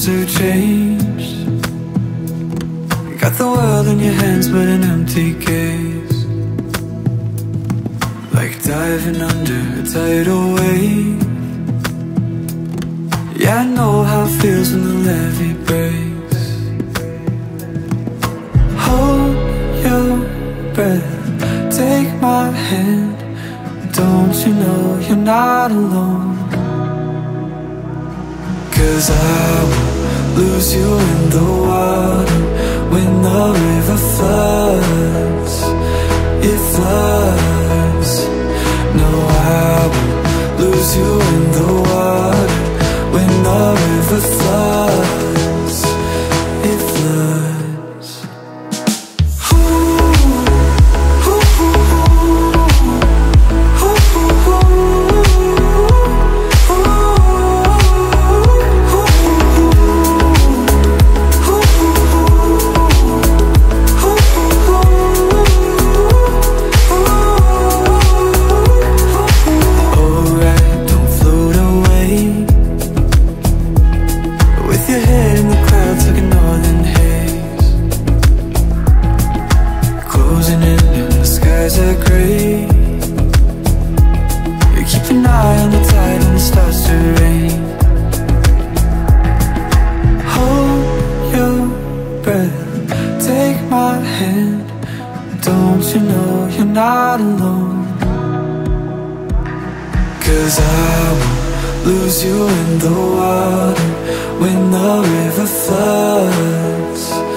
so changed. You got the world in your hands but an empty gaze, like diving under a tidal wave. Yeah, I know how it feels when the levee breaks. Hold your breath, take my hand. Don't you know you're not alone? 'Cause I will lose you in the water when the river floods. It floods. No, I will lose you in the water when the river floods. It floods. Take my hand, don't you know you're not alone? 'Cause I will lose you in the water when the river floods.